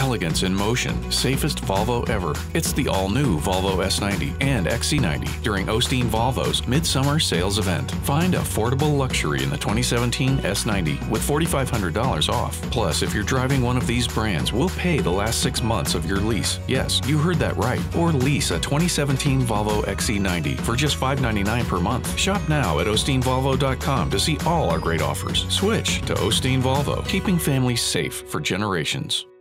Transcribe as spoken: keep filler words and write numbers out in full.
elegance in motion, safest Volvo ever. It's the all-new Volvo S ninety and X C ninety during Osteen Volvo's Midsummer Sales Event. Find affordable luxury in the twenty seventeen S ninety with four thousand five hundred dollars off. Plus, if you're driving one of these brands, we'll pay the last six months of your lease. Yes, you heard that right. Or lease a twenty seventeen Volvo X C ninety for just five hundred ninety-nine dollars per month. Shop now at osteen volvo dot com to see all our great offers. Switch to Osteen Volvo, keeping families safe for generations.